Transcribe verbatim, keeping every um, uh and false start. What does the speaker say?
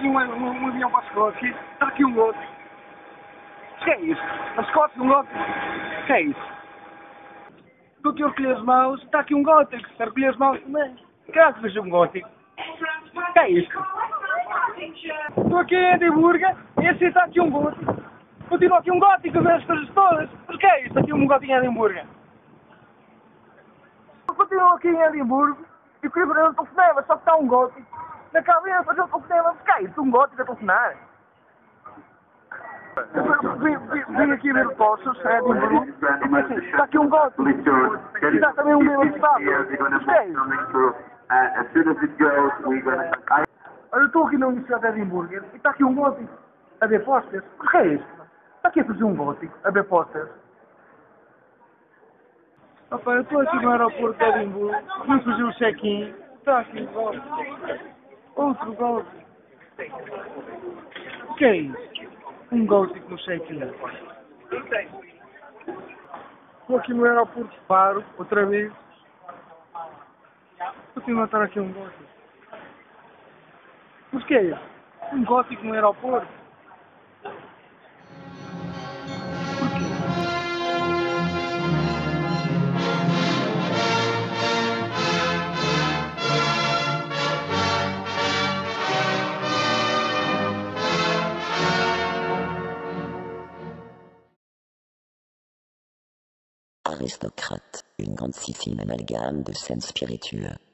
aqui um, um, um avião para a Escócia, está aqui um gótico. O que é isso? A Escócia, um gótico? O que é isso? Estou aqui a recolher as mãos, está aqui um gótico. A recolher as mãos também. Claro que vejo um gótico. O que é isso? Estou aqui em Edimburgo, e assim está aqui um gótico. Continua aqui um gótico a ver as coisas todas. Mas o que é isso? Aqui um gótico em Edimburgo. Continuo aqui em Edimburgo e queria ver o telefonema, só que está um gótico na cabeça a fazer o telefonema. Mas que é isso? Um gótico a telefonar? Eu vim, vim, vim aqui ver o Poços, em Edimburgo, e disse assim, está aqui um gótico. E está também um deles estável. Mas que é isso? Olha, eu estou aqui na Universidade de Edimburgo e está aqui um gótico a ver posters. Mas que é isso? Está aqui a fazer um gótico a ver posters. Opa, eu estou aqui no aeroporto de Edimburgo, vim fazer o check-in, está aqui um gótico. Outro gótico. O que é isso? Um gótico no check-in. Estou aqui no aeroporto de Faro, outra vez. Continua a estar aqui um gótico. Mas o que é isso? Um gótico no aeroporto? Porquê? Aristocrate, une grandissime amalgame de scènes spirituelles.